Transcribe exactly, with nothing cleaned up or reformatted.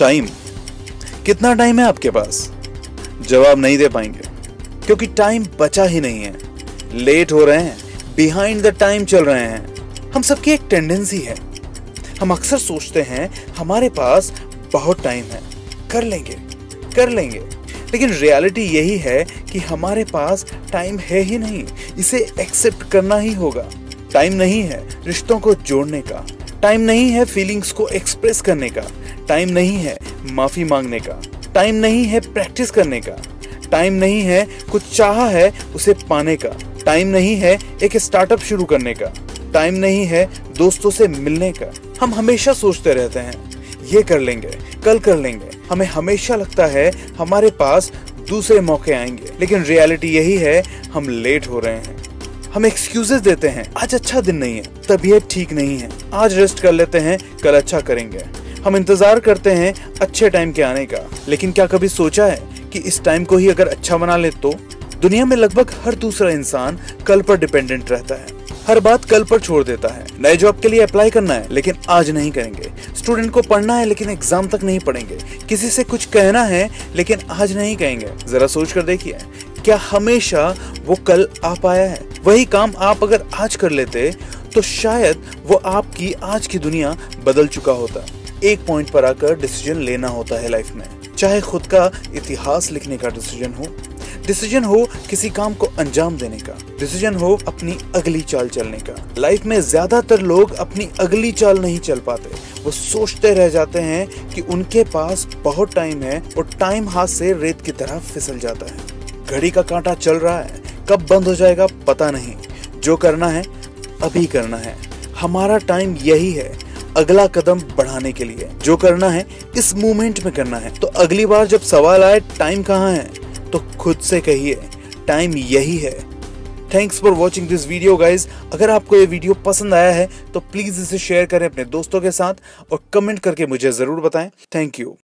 Time, कितना time है आपके पास? जवाब नहीं दे पाएंगे, क्योंकि टाइम बचा ही नहीं है। लेट हो रहे हैं, बिहाइंड द टाइम चल रहे हैं। हम सबकी एक टेंडेंसी है, हम अक्सर सोचते हैं हमारे पास बहुत टाइम है, कर लेंगे कर लेंगे लेकिन रियलिटी यही है कि हमारे पास टाइम है ही नहीं। इसे एक्सेप्ट करना ही होगा। टाइम नहीं है रिश्तों को जोड़ने का, टाइम नहीं है फीलिंग्स को एक्सप्रेस करने का, टाइम नहीं है माफी मांगने का, टाइम नहीं है प्रैक्टिस करने का, टाइम नहीं है कुछ चाहा है उसे पाने का, टाइम नहीं है एक स्टार्टअप शुरू करने का, टाइम नहीं है दोस्तों से मिलने का। हम हमेशा सोचते रहते हैं ये कर लेंगे, कल कर लेंगे। हमें हमेशा लगता है हमारे पास दूसरे मौके आएंगे, लेकिन रियलिटी यही है हम लेट हो रहे हैं। हम एक्सक्यूजेस देते हैं, आज अच्छा दिन नहीं है, तबीयत ठीक नहीं है, आज रेस्ट कर लेते हैं, कल अच्छा करेंगे। हम इंतजार करते हैं अच्छे टाइम के आने का, लेकिन क्या कभी सोचा है कि इस टाइम को ही अगर अच्छा बना ले तो? दुनिया में लगभग हर दूसरा इंसान कल पर डिपेंडेंट रहता है, हर बात कल पर छोड़ देता है। नए जॉब के लिए अप्लाई करना है लेकिन आज नहीं करेंगे, स्टूडेंट को पढ़ना है लेकिन एग्जाम तक नहीं पढ़ेंगे, किसी से कुछ कहना है लेकिन आज नहीं कहेंगे। जरा सोच कर देखिए, क्या हमेशा वो कल आ पाया है? वही काम आप अगर आज कर लेते तो शायद वो आपकी आज की दुनिया बदल चुका होता। एक पॉइंट पर आकर डिसीजन लेना होता है लाइफ में, चाहे खुद का इतिहास लिखने का डिसीजन हो, डिसीजन हो किसी काम को अंजाम देने का, डिसीजन हो अपनी अगली चाल चलने का। लाइफ में ज्यादातर लोग अपनी अगली चाल नहीं चल पाते, वो सोचते रह जाते हैं कि उनके पास बहुत टाइम है और टाइम हाथ से रेत की तरह फिसल जाता है। घड़ी का कांटा चल रहा है, कब बंद हो जाएगा पता नहीं। जो करना है अभी करना है, हमारा टाइम यही है अगला कदम बढ़ाने के लिए। जो करना है इस मोमेंट में करना है। तो अगली बार जब सवाल आए टाइम कहाँ है, तो खुद से कहिए टाइम यही है। Thanks for watching this video guys. अगर आपको ये वीडियो पसंद आया है तो प्लीज इसे शेयर करें अपने दोस्तों के साथ और कमेंट करके मुझे जरूर बताएं। Thank you.